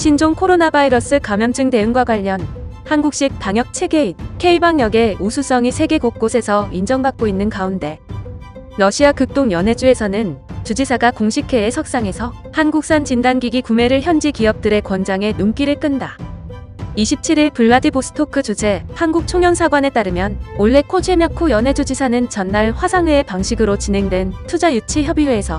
신종 코로나 바이러스 감염증 대응과 관련 한국식 방역 체계인 K방역의 우수성이 세계 곳곳에서 인정받고 있는 가운데 러시아 극동 연해주에서는 주지사가 공식회의 석상에서 한국산 진단기기 구매를 현지 기업들의 권장에 눈길을 끈다. 27일 블라디보스토크 주재 한국총연사관에 따르면 올해 코제미아코 연해주지사는 전날 화상회의 방식으로 진행된 투자유치협의회에서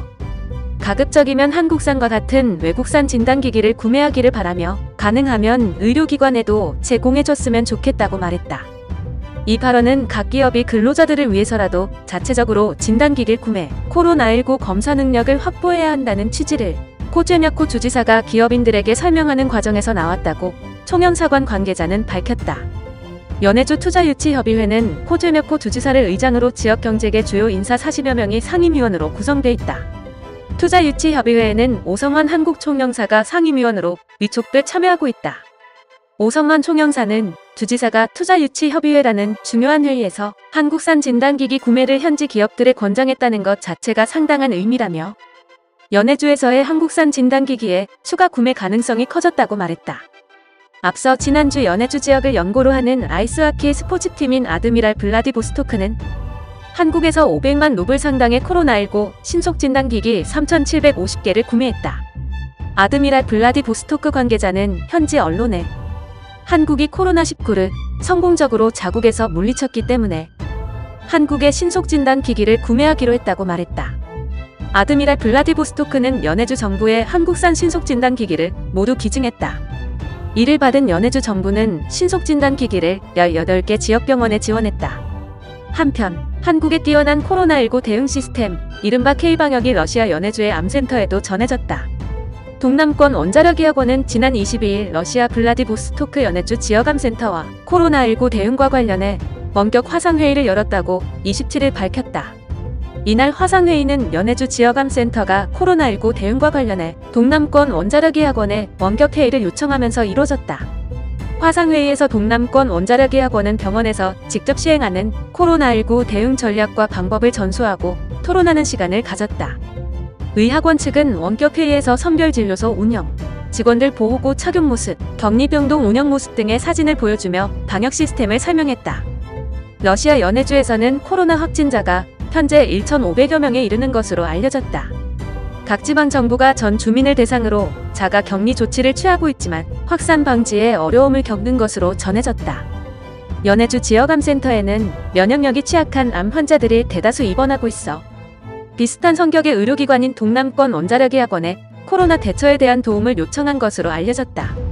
가급적이면 한국산과 같은 외국산 진단기기를 구매하기를 바라며 가능하면 의료기관에도 제공해줬으면 좋겠다고 말했다. 이 발언은 각 기업이 근로자들을 위해서라도 자체적으로 진단기기를 구매, 코로나19 검사 능력을 확보해야 한다는 취지를 코제미아코 주지사가 기업인들에게 설명하는 과정에서 나왔다고 총연사관 관계자는 밝혔다. 연해주 투자유치협의회는 코제미아코 주지사를 의장으로 지역경제계 주요 인사 40여 명이 상임위원으로 구성돼 있다. 투자유치협의회에는 오성환 한국총영사가 상임위원으로 위촉돼 참여하고 있다. 오성환 총영사는 주지사가 투자유치협의회라는 중요한 회의에서 한국산 진단기기 구매를 현지 기업들에 권장했다는 것 자체가 상당한 의미라며 연해주에서의 한국산 진단기기의 추가 구매 가능성이 커졌다고 말했다. 앞서 지난주 연해주 지역을 연고로 하는 아이스하키 스포츠팀인 아드미랄 블라디보스토크는 한국에서 500만 루블 상당의 코로나19 신속진단기기 3,750개를 구매했다. 아드미랄 블라디보스토크 관계자는 현지 언론에 한국이 코로나19를 성공적으로 자국에서 물리쳤기 때문에 한국의 신속진단기기를 구매하기로 했다고 말했다. 아드미랄 블라디보스토크는 연해주 정부에 한국산 신속진단기기를 모두 기증했다. 이를 받은 연해주 정부는 신속진단기기를 18개 지역병원에 지원했다. 한편 한국의 뛰어난 코로나19 대응 시스템 이른바 K방역이 러시아 연해주의 암센터에도 전해졌다. 동남권 원자력의학원은 지난 22일 러시아 블라디보스토크 연해주 지역암센터와 코로나19 대응과 관련해 원격 화상회의를 열었다고 27일 밝혔다. 이날 화상회의는 연해주 지역암센터가 코로나19 대응과 관련해 동남권 원자력의학원에 원격회의를 요청하면서 이뤄졌다. 화상회의에서 동남권 원자력의학원은 병원에서 직접 시행하는 코로나19 대응 전략과 방법을 전수하고 토론하는 시간을 가졌다. 의학원 측은 원격회의에서 선별진료소 운영, 직원들 보호구 착용 모습, 격리병동 운영 모습 등의 사진을 보여주며 방역 시스템을 설명했다. 러시아 연해주에서는 코로나 확진자가 현재 1,500여 명에 이르는 것으로 알려졌다. 각 지방 정부가 전 주민을 대상으로 자가 격리 조치를 취하고 있지만 확산 방지에 어려움을 겪는 것으로 전해졌다. 연해주 지역암센터에는 면역력이 취약한 암 환자들이 대다수 입원하고 있어 비슷한 성격의 의료기관인 동남권 원자력의학원에 코로나 대처에 대한 도움을 요청한 것으로 알려졌다.